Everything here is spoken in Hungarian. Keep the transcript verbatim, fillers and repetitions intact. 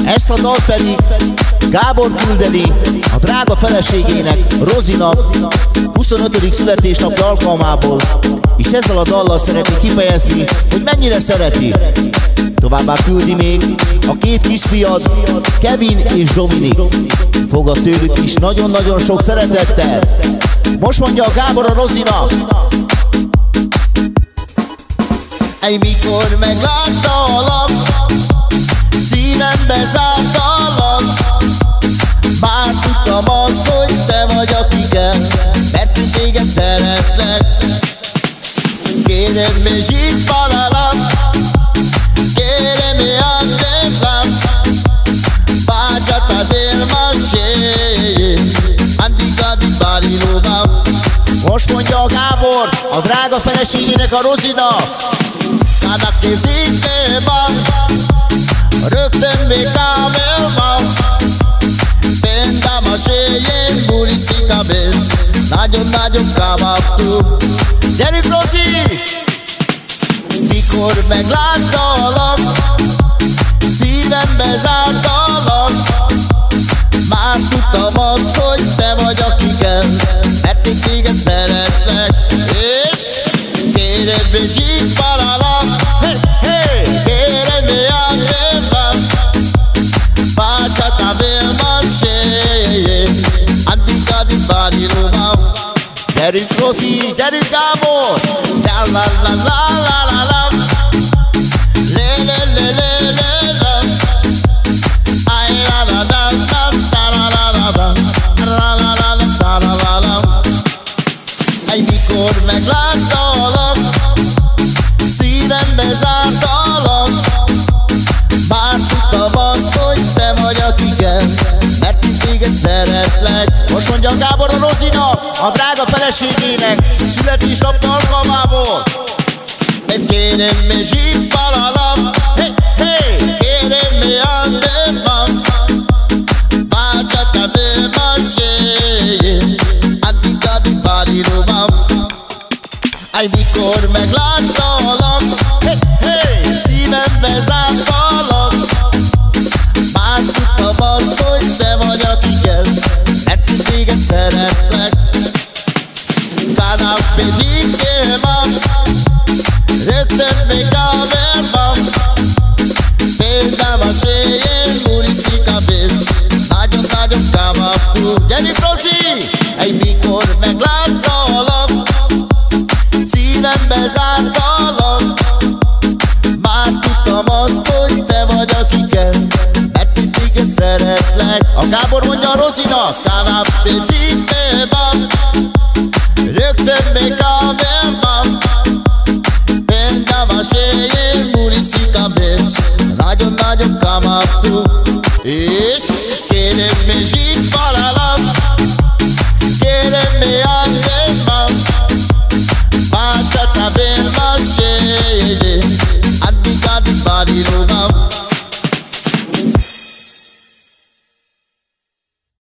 Ezt a dalt pedig Gábor küldeni a drága feleségének, Rozinak huszonötödik születésnapja alkalmából, és ezzel a dallal szeretné kifejezni, hogy mennyire szereti. Továbbá küldi még a két kisfiad, Kevin és Dominik. Fogad tőlük is nagyon-nagyon sok szeretettel. Most mondja a Gábor a Rozinak: Ej, mikor megláttalak, szívembe zártalak, már tudtam azt, hogy te vagy, aki kell, mert én téged szeretlek. Kérem, és itt falalak, kérem, és anteflam, bácsata dél masé, antika di barilóba. Most mondja a Gábor a drága feleségének, a Rozinak: Cada que te va, rögtön még kável van, benda maséjén buliszik a vész, nagyon-nagyon kámaptú. Gyerünk, Rozi! Mikor megláttalak, szívembe zártalak, már tudtam azt, hogy te vagy, aki kell, mert én téged szeretlek. És kérem, és így falalak, hey, hey, kérem, és anteflam, bácsata bél masé, antika di barilóba. Gyerünk, Rozi, gyerünk, Gábor! La la la la la la la, le le le le le la, ay la la la la la la la la la la la la la la la. Ay, mikor megláttalak, szívembe zártalak, már tudtam azt, hogy te vagy, aki kell, mert én téged szeretlek. Most mondja Gábor a Rozinak, a drága feleségének, születésnapja alkalmából: Kérem, és így falalak, hey, hey, kérem, mi anteflam, bácsata bél masé, antika di barilóba. Ay, mikor megláttalak, hey, hey, szívembe zártalak, már tudtam azt, hogy te vagy, aki kell, mert én téged szeretlek. Cada pedig van, rögtön még kável van, benda maséjén buliszik a vész, nagyon-nagyon kámaptú. Gyerünk, Rozi! Ej, mikor megláttalak, szívembe zártalak, már tudtam azt, hogy te vagy, aki kell, mert én téged szeretlek. A Gábor mondja a Rozinak: Cada pedig van, rögtön még kável van, benda maséjén buliszik a vész, nagyon-nagyon kámaptú. És kérem, és így falalak, kérem, mi anteflam, bácsata bél masé, antika di barilóba.